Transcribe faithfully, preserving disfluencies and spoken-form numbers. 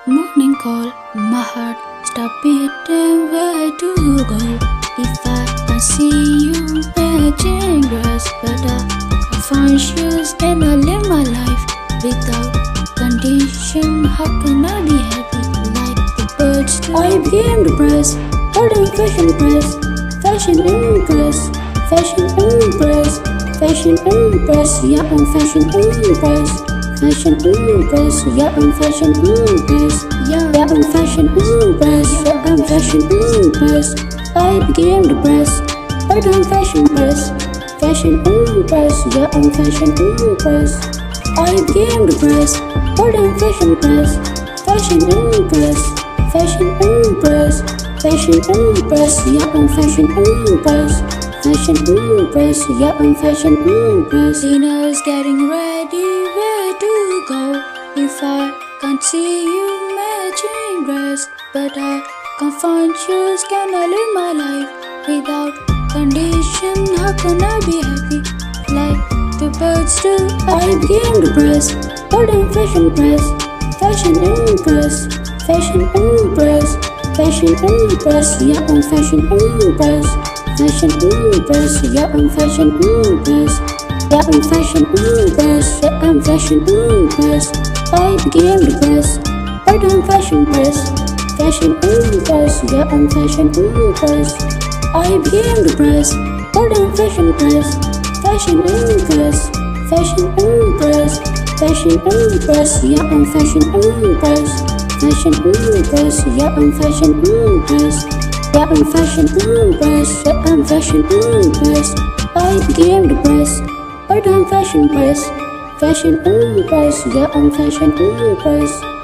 morning call, my heart stop beating. Where to go? If I can see you matching dress, but I can't find shoes. Can I live my life without condition? How can I be happy like the birds do? I became depressed, holding fashion press, fashion impress, fashion impress, fashion impress. Yeah, I'm fashion impress. Fashion impress, yeah I'm fashion impress, yeah, yeah I'm fashion impress, yeah I'm fashion impress. I became depressed, but I'm fashion press, fashion impress, yeah I'm fashion impress. I became depressed, but I'm fashion press, fashion impress, fashion impress, fashion impress, yeah I'm fashion impress, fashion impress, yeah I'm fashion impress. Dinner's getting ready. To go if I can't see you matching dress, but I can't find shoes. Can I live my life without condition? How can I be happy like the birds do? I became depressed, but I'm fashion press, fashion impress, fashion impress, fashion impress, yeah I'm fashion impress, fashion impress, yeah I'm fashion impress. Yeah, I'm fashion impress, yeah, I'm fashion impress. I became depressed, but I'm fashion press, fashion impress, yeah, I'm fashion impress. I became depressed, but I'm fashion press, fashion impress, fashion impress, fashion impress, yeah, I'm fashion impress, fashion impress, yeah, I'm fashion impress. Yeah, I'm fashion impress, yeah, I'm fashion impress. I became depressed, but I'm fashion press, fashion impress, yeah I'm fashion impress.